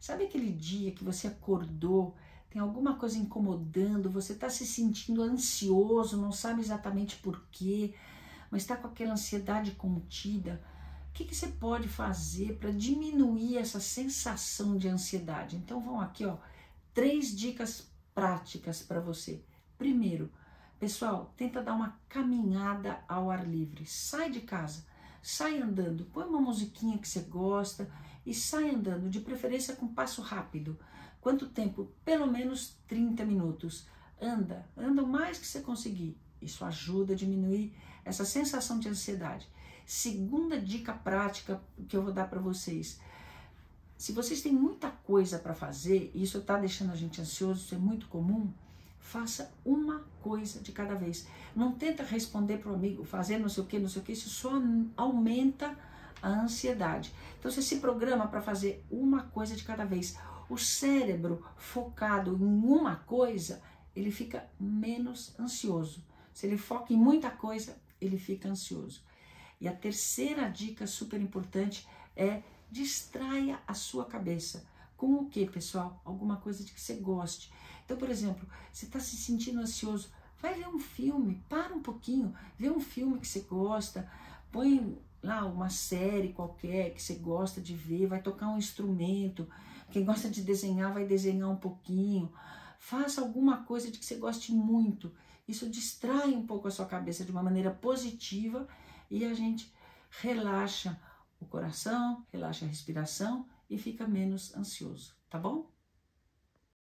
Sabe aquele dia que você acordou, tem alguma coisa incomodando, você está se sentindo ansioso, não sabe exatamente por quê, mas está com aquela ansiedade contida? O que você pode fazer para diminuir essa sensação de ansiedade? Então vão aqui, ó, 3 dicas práticas para você. Primeiro, pessoal, tenta dar uma caminhada ao ar livre. Sai de casa, sai andando, põe uma musiquinha que você gosta e sai andando, de preferência com passo rápido. Quanto tempo? Pelo menos 30 minutos. Anda o mais que você conseguir. Isso ajuda a diminuir essa sensação de ansiedade. Segunda dica prática que eu vou dar para vocês. Se vocês têm muita coisa para fazer, e isso está deixando a gente ansioso, isso é muito comum, faça uma coisa de cada vez. Não tenta responder para o amigo, fazer não sei o que, isso só aumenta a ansiedade. Então você se programa para fazer uma coisa de cada vez. O cérebro focado em uma coisa, ele fica menos ansioso. Se ele foca em muita coisa, ele fica ansioso. E a terceira dica super importante é distraia a sua cabeça. Com o que, pessoal? Alguma coisa de que você goste. Então, por exemplo, você está se sentindo ansioso, vai ver um filme, para um pouquinho, vê um filme que você gosta, põe lá uma série qualquer que você gosta de ver, vai tocar um instrumento, quem gosta de desenhar vai desenhar um pouquinho, faça alguma coisa de que você goste muito. Isso distrai um pouco a sua cabeça de uma maneira positiva e a gente relaxa o coração, relaxa a respiração e fica menos ansioso, tá bom?